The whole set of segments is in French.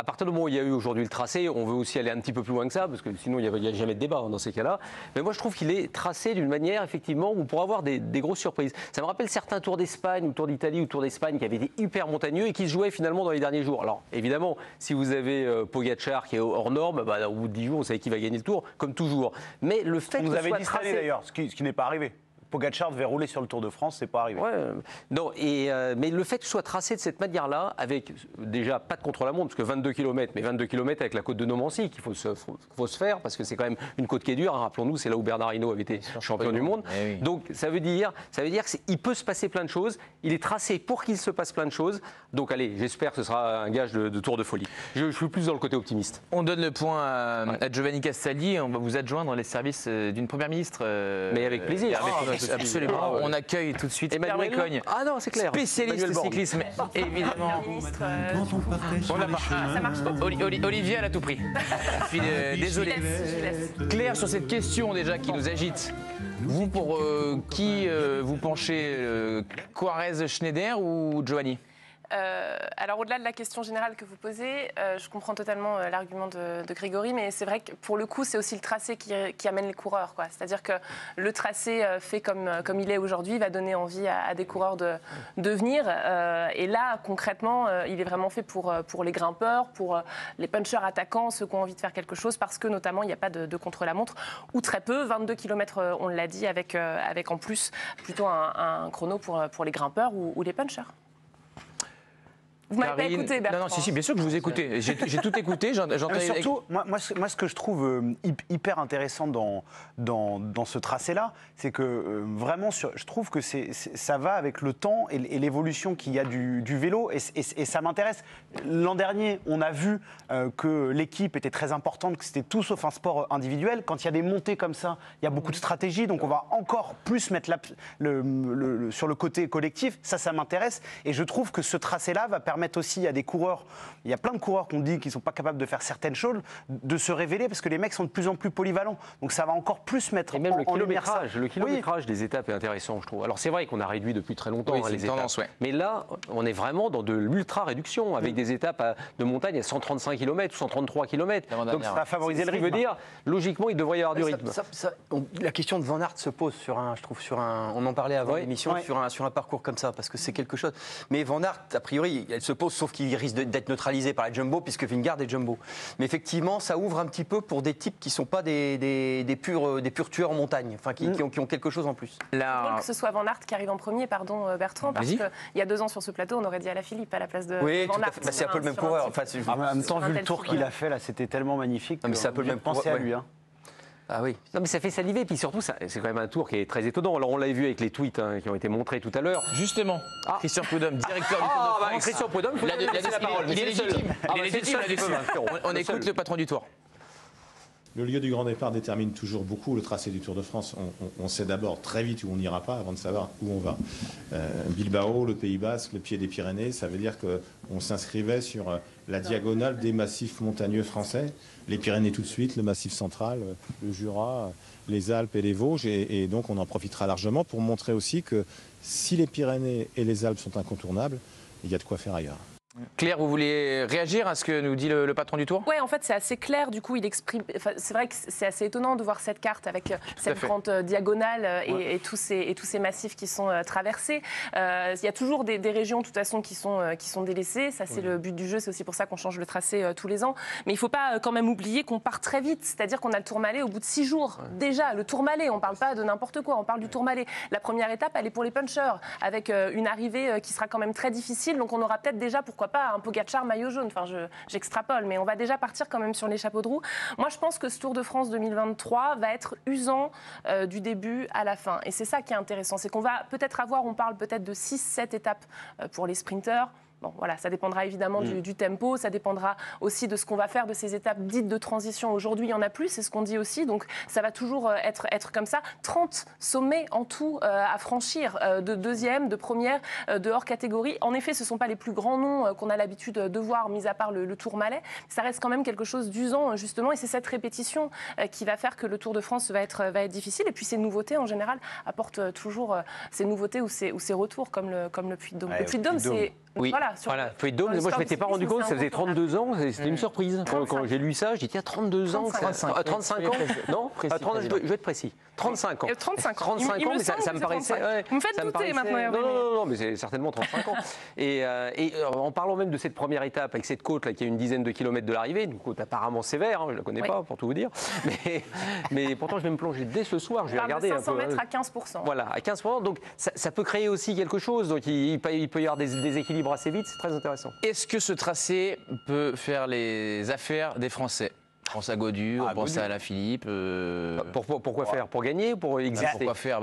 partir du moment où il y a eu aujourd'hui le tracé, on veut aussi aller un petit peu plus loin que ça, parce que sinon il n'y a jamais de débat dans ces cas-là. Mais moi je trouve qu'il est tracé d'une manière effectivement où on pourra avoir des grosses surprises. Ça me rappelle certains Tours d'Espagne, ou Tours d'Italie, ou Tours d'Espagne qui avaient été hyper montagneux et qui se jouaient finalement dans les derniers jours. Alors évidemment, si vous avez Pogacar qui est hors norme, au bout de 10 jours, vous savez qui va gagner le Tour, comme toujours. Mais le fait vous que avez soit dit cette année tracé... d'ailleurs, ce qui n'est pas arrivé. Pogacar devait rouler sur le Tour de France, c'est pas arrivé. Ouais, non, mais le fait que ce soit tracé de cette manière-là, avec déjà pas de contre-la-montre, parce que 22 km, mais 22 km avec la côte de Nomancy qu'il faut se faire, parce que c'est quand même une côte qui est dure, hein, rappelons-nous, c'est là où Bernard Hinault avait été champion du monde. Oui. Donc ça veut dire qu'il peut se passer plein de choses, il est tracé pour qu'il se passe plein de choses, donc allez, j'espère que ce sera un gage de Tour de folie. Je suis plus dans le côté optimiste. On donne le point à Giovanni Castaldi, on va vous adjoindre les services d'une première ministre. Mais avec plaisir. Absolument. On accueille tout de suite Emmanuel Pierre Mécogne. Ah non, c'est clair. Spécialiste cyclisme, évidemment. Ça marche pas. Olivier, elle a tout pris. Je suis désolé. Je laisse. Claire, sur cette question déjà qui nous agite, vous pour qui vous penchez, Quarez, Schneider ou Giovanni? Alors au-delà de la question générale que vous posez, je comprends totalement l'argument de Grégory, mais c'est vrai que pour le coup c'est aussi le tracé qui amène les coureurs, quoi. C'est-à-dire que le tracé fait comme il est aujourd'hui va donner envie à des coureurs de venir, et là concrètement il est vraiment fait pour les grimpeurs, pour les punchers attaquants, ceux qui ont envie de faire quelque chose, parce que notamment il n'y a pas de contre-la-montre, ou très peu, 22 km on l'a dit, avec en plus plutôt un chrono pour les grimpeurs ou les punchers. Vous m'avez pas écouté, Bertrand. Non, si, bien sûr que je vous écoutez. J'ai tout écouté. Surtout, moi, ce que je trouve hyper intéressant dans ce tracé-là, c'est que vraiment, je trouve que ça va avec le temps et l'évolution qu'il y a du vélo, et ça m'intéresse. L'an dernier, on a vu que l'équipe était très importante, que c'était tout sauf un sport individuel. Quand il y a des montées comme ça, il y a beaucoup de stratégie, donc on va encore plus mettre sur le côté collectif. Ça m'intéresse, et je trouve que ce tracé-là va permettre aussi à des coureurs, il y a plein de coureurs qu'on dit qu'ils ne sont pas capables de faire certaines choses, de se révéler, parce que les mecs sont de plus en plus polyvalents. Donc ça va encore plus mettre et même en lumière ça. Le kilométrage des étapes est intéressant, je trouve. Alors c'est vrai qu'on a réduit depuis très longtemps les étapes. Tendance, ouais. Mais là, on est vraiment dans de l'ultra-réduction, avec des étapes de montagne à 135 km ou 133 km. Donc ça va favoriser le rythme. Ce qui veut dire, logiquement, il devrait y avoir du rythme. La question de Van Aert se pose on en parlait avant l'émission, sur un parcours comme ça, parce que c'est quelque chose. Mais Van Aert, a priori, elle se pose, sauf qu'il risque d'être neutralisé par la Jumbo, puisque Vingegaard est Jumbo. Mais effectivement, ça ouvre un petit peu pour des types qui ne sont pas des purs tueurs en montagne, enfin qui ont quelque chose en plus. C'est drôle que ce soit Van Aert qui arrive en premier, pardon Bertrand, parce qu'il y a 2 ans sur ce plateau, on aurait dit Alaphilippe à la place de Van Aert. C'est un peu le même coureur. En même temps, vu le tour qu'il a fait, là, c'était tellement magnifique. Mais c'est un peu le même penser à lui. Ah oui. Non mais ça fait saliver, puis surtout c'est quand même un tour qui est très étonnant. Alors on l'a vu avec les tweets qui ont été montrés tout à l'heure. Justement, Christian Prudhomme, directeur du Tour de France. Christian Prudhomme, il faut laisser la parole. Il est légitime. On écoute le patron du Tour. Le lieu du grand départ détermine toujours beaucoup le tracé du Tour de France. On sait d'abord très vite où on n'ira pas avant de savoir où on va. Bilbao, le Pays Basque, le pied des Pyrénées, ça veut dire qu'on s'inscrivait sur la diagonale des massifs montagneux français. Les Pyrénées tout de suite, le Massif central, le Jura, les Alpes et les Vosges. Et donc on en profitera largement pour montrer aussi que si les Pyrénées et les Alpes sont incontournables, il y a de quoi faire ailleurs. Claire, vous voulez réagir à ce que nous dit le patron du Tour? Oui, en fait, c'est assez clair. Du coup, il exprime. Enfin, c'est vrai que c'est assez étonnant de voir cette carte avec cette grande diagonale et tous ces massifs qui sont traversés. Il y a toujours des régions, de toute façon, qui sont délaissées. Ça, c'est le but du jeu. C'est aussi pour ça qu'on change le tracé tous les ans. Mais il ne faut pas quand même oublier qu'on part très vite. C'est-à-dire qu'on a le Tourmalet au bout de 6 jours. Déjà, le Tourmalet, on ne parle pas de n'importe quoi. On parle du Tourmalet. La première étape, elle est pour les punchers, avec une arrivée qui sera quand même très difficile. Donc, on aura peut-être déjà, pourquoi pas, un Pogacar maillot jaune. Enfin, j'extrapole, mais on va déjà partir quand même sur les chapeaux de roue. Moi, je pense que ce Tour de France 2023 va être usant du début à la fin. Et c'est ça qui est intéressant. C'est qu'on va peut-être avoir, on parle peut-être de 6-7 étapes pour les sprinteurs. Bon, voilà, ça dépendra évidemment du tempo, ça dépendra aussi de ce qu'on va faire de ces étapes dites de transition. Aujourd'hui, il y en a plus, c'est ce qu'on dit aussi, donc ça va toujours être comme ça. 30 sommets en tout à franchir, de deuxième, de première, de hors catégorie. En effet, ce ne sont pas les plus grands noms qu'on a l'habitude de voir, mis à part le Tourmalet. Ça reste quand même quelque chose d'usant, justement, et c'est cette répétition qui va faire que le Tour de France va être difficile. Et puis ces nouveautés, en général, apportent toujours ces nouveautés ou ces retours, comme le Puy-de-Dôme. Le Puy-de-Dôme, c'est Oui. Voilà, Freedom, moi je ne m'étais pas rendu compte, ça faisait 32 ans, c'était une surprise. Quand j'ai lu ça, j'ai dit, 32 ans, 35 ans, non, je dois être précis. 35 ans. 35 ans. 35 ans, mais ça me paraissait. Vous me faites douter maintenant, Hervé. Non, mais c'est certainement 35 ans. Et en parlant même de cette première étape, avec cette côte là, qui est une dizaine de kilomètres de l'arrivée, une côte apparemment sévère, je ne la connais pas pour tout vous dire, mais pourtant je vais me plonger dès ce soir, je vais regarder un peu. 500 mètres à 15%. Voilà, à 15%, donc ça peut créer aussi quelque chose, donc il peut y avoir des équilibres assez vite, c'est très intéressant. Est-ce que ce tracé peut faire les affaires des Français ? On pense à Gaudu, on pense à Alaphilippe. Pourquoi faire ? Pour gagner ou pour exister ? Pourquoi faire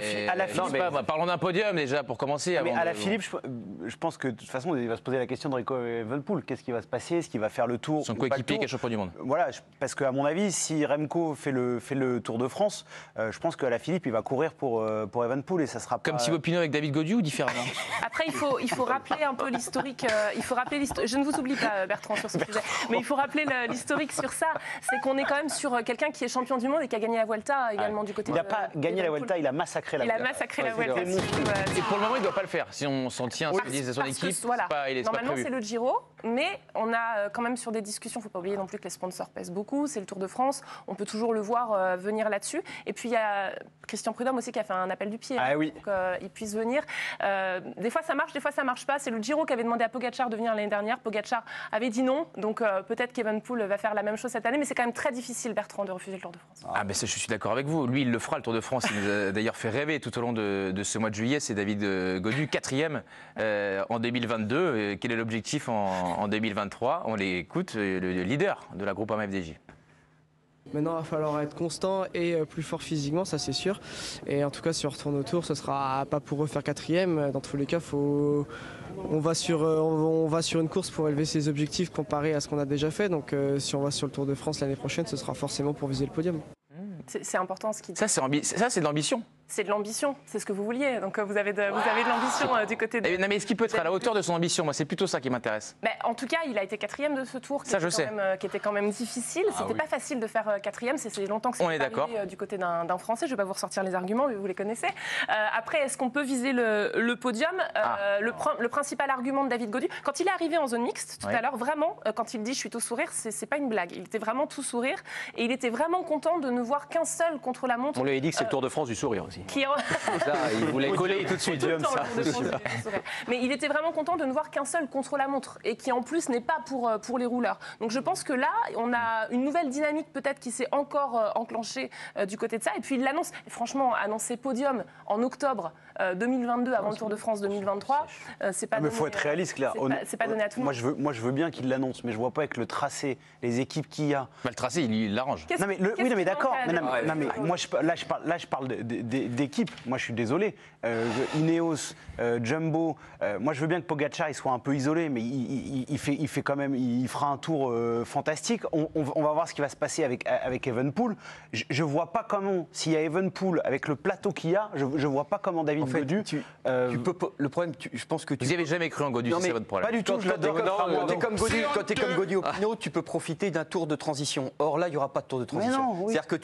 Parlons d'un podium déjà pour commencer. Mais Alaphilippe, je pense que de toute façon, il va se poser la question de Rico Evenepoel. Qu'est-ce qui va se passer ? Est-ce qu'il va faire le tour ? Son coéquipier qui est champion du monde. Voilà, parce qu'à mon avis, si Remco fait le Tour de France, je pense qu'Alaphilippe, il va courir pour Evenepoel et ça sera pas... Comme Thibaut Pinot avec David Gaudu ou différemment ? Après, il faut rappeler un peu l'historique. Je ne vous oublie pas, Bertrand, sur ce sujet. Mais il faut rappeler l'historique sur ça. C'est qu'on est quand même sur quelqu'un qui est champion du monde et qui a gagné la Vuelta également du côté de... Il n'a pas gagné la Vuelta, il a massacré la Vuelta. Il a massacré la Vuelta. Et pour le moment, il ne doit pas le faire. Si on s'en tient à ce que disent son équipe, normalement, c'est le Giro, mais on a quand même sur des discussions, il ne faut pas oublier non plus que les sponsors pèsent beaucoup, c'est le Tour de France, on peut toujours le voir venir là-dessus. Et puis il y a Christian Prudhomme aussi qui a fait un appel du pied pour qu'il puisse venir. Des fois ça marche, des fois ça ne marche pas. C'est le Giro qui avait demandé à Pogacar de venir l'année dernière. Pogacar avait dit non, donc peut-être qu'Evenepoel va faire la même chose cette année, mais c'est quand même très difficile, Bertrand, de refuser le Tour de France. Ah ben je suis d'accord avec vous. Lui, il le fera, le Tour de France. Il nous a d'ailleurs fait rêver tout au long de ce mois de juillet. C'est David Gaudu, 4e en 2022. Quel est l'objectif en 2023 ? On l'écoute, le leader de la groupe FDJ. Maintenant, il va falloir être constant et plus fort physiquement, ça c'est sûr. Et en tout cas, si on retourne au Tour, ce sera pas pour refaire 4e. Dans tous les cas, on va sur une course pour élever ses objectifs comparé à ce qu'on a déjà fait. Donc si on va sur le Tour de France l'année prochaine, ce sera forcément pour viser le podium. C'est important ce qu'il dit. Ça, c'est de l'ambition. C'est de l'ambition, c'est ce que vous vouliez. Donc vous avez de l'ambition du côté de... Non, mais est-ce qu'il peut être à la hauteur de son ambition ? Moi, c'est plutôt ça qui m'intéresse. En tout cas, il a été 4e de ce tour, qui était quand même difficile. C'était pas facile de faire 4e, c'est longtemps que c'est arrivé du côté d'un Français. Je ne vais pas vous ressortir les arguments, mais vous les connaissez. Après, est-ce qu'on peut viser le podium ? Le principal argument de David Gaudu, quand il est arrivé en zone mixte, tout à l'heure, vraiment, quand il dit « je suis tout sourire », c'est pas une blague. Il était vraiment tout sourire et il était vraiment content de ne voir qu'un seul contre-la-montre. On lui a dit que c'est le Tour de France du sourire aussi. Ça, il voulait coller tout de suite. Mais il était vraiment content de ne voir qu'un seul contre-la-montre et qui en plus n'est pas pour les rouleurs. Donc je pense que là, on a une nouvelle dynamique peut-être qui s'est encore enclenchée du côté de ça. Et puis il l'annonce. Franchement, annoncer podium en octobre 2022 avant le Tour de France 2023, c'est pas. Mais il faut être réaliste, Claire. C'est pas donné à tout le monde. Moi, je veux bien qu'il l'annonce, mais je vois pas avec le tracé, les équipes qu'il y a. Le tracé, il l'arrange. Non mais d'accord. Moi, je parle d'équipe. Moi, je suis désolé. Ineos, Jumbo. Moi, je veux bien que Pogacar il soit un peu isolé, mais il fait quand même. Il fera un tour fantastique. On va voir ce qui va se passer avec Evenepoel. Je vois pas comment, s'il y a Evenepoel avec le plateau qu'il y a, je vois pas comment David Gaudu. Le problème, je pense que vous n'y avez jamais cru en Gaudu, c'est votre problème. Pas du tout. Quand tu es comme Gaudu au Pinot, tu peux profiter d'un tour de transition. Or là, il n'y aura pas de tour de transition. C'est-à-dire que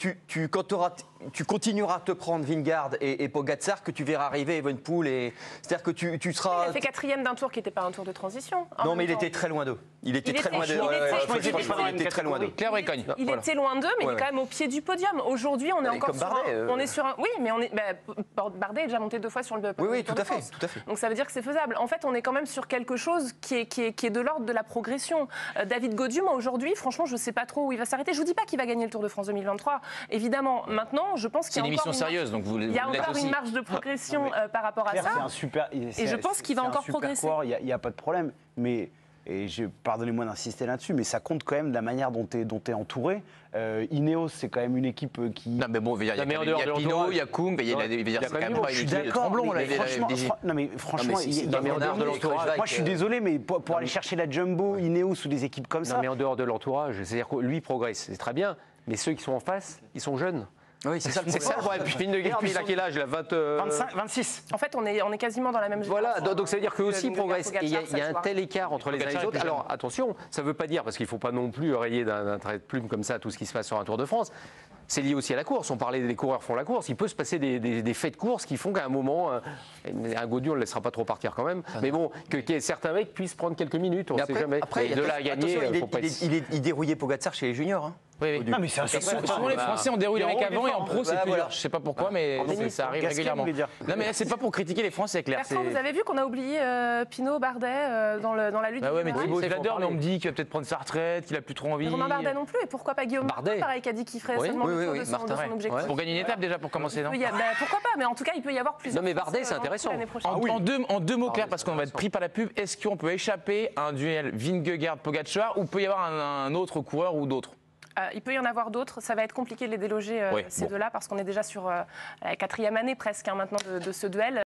tu continueras à te prendre Vingegaard et Pogacar, que tu verras arriver Evenepoel. C'est-à-dire que tu seras. Il a fait 4e d'un tour qui n'était pas un tour de transition. Non, mais il était très loin d'eux. Il était très loin d'eux. Il était très loin d'eux. Claire Brécogne. Il était loin d'eux, mais il est quand même au pied du podium. Aujourd'hui, on est encore sur on est sur un. Oui, mais Bardet est déjà monté 2 fois sur le podium. Oui, tout à fait. Donc ça veut dire que c'est faisable. En fait, on est quand même sur quelque chose qui est de l'ordre de la progression. David Gaudu, moi aujourd'hui, franchement, je ne sais pas trop où il va s'arrêter. Je vous dis pas qu'il va gagner le Tour de France 2023. Évidemment, maintenant, je pense qu'il y a encore sérieuse, donc il y a encore une marge de progression par rapport à ça. Et je pense qu'il va encore progresser. Il n'y a pas de problème, mais pardonnez-moi d'insister là-dessus, mais ça compte quand même de la manière dont tu es entouré. Ineos, c'est quand même une équipe qui. Non, mais bon, il y a Pinot, il y a Kung, il y a quand même je suis d'accord. Non, mais franchement, moi je suis désolé, mais pour aller chercher la Jumbo, Ineos ou des équipes comme ça. Non, mais en dehors de l'entourage, c'est-à-dire que lui progresse, c'est très bien, mais ceux qui sont en face, ils sont jeunes. Oui, c'est ça le problème. Puis Vingegaard, il a quel âge? Il a 25, 26. En fait, on est quasiment dans la même génération. Voilà, donc ça veut dire qu'eux aussi progressent. Et il y a un tel écart entre les uns et les autres. Alors attention, ça ne veut pas dire, parce qu'il ne faut pas non plus rayer d'un trait de plume comme ça tout ce qui se passe sur un Tour de France. c'est lié aussi à la course. On parlait des coureurs font la course. Il peut se passer des faits de course qui font qu'à un moment, un Gaudu, on ne le laissera pas trop partir quand même. Mais bon, que certains mecs puissent prendre quelques minutes, on ne sait jamais. Après, de là à gagner, il dérouillait Pogacar chez les juniors. Hein. Oui. Non, mais c'est Souvent les Français ont déroulé les mecs avant et en pro c'est plus dur. Je sais pas pourquoi, mais ça arrive régulièrement. Non, mais c'est pas pour critiquer les Français, Claire. Bertrand, vous avez vu qu'on a oublié Pinot, Bardet dans la lutte. Bah ouais, mais Thibaut, je l'adore, mais on me dit qu'il va peut-être prendre sa retraite, qu'il a plus trop envie. Romain Bardet non plus, et pourquoi pas Guillaume Martin, pareil, qui a dit qu'il ferait seulement le tour de son objectif. Pour gagner une étape déjà, pour commencer, non? Pourquoi pas, mais en tout cas, il peut y avoir plusieurs. Non, mais Bardet, c'est intéressant. En deux mots, Claire, parce qu'on va être pris par la pub, est-ce qu'on peut échapper à un duel Vingegaard-Pogacar ou peut y avoir un autre coureur ou d'autres? Il peut y en avoir d'autres. Ça va être compliqué de les déloger, ces deux-là, parce qu'on est déjà sur la 4e année presque maintenant de ce duel.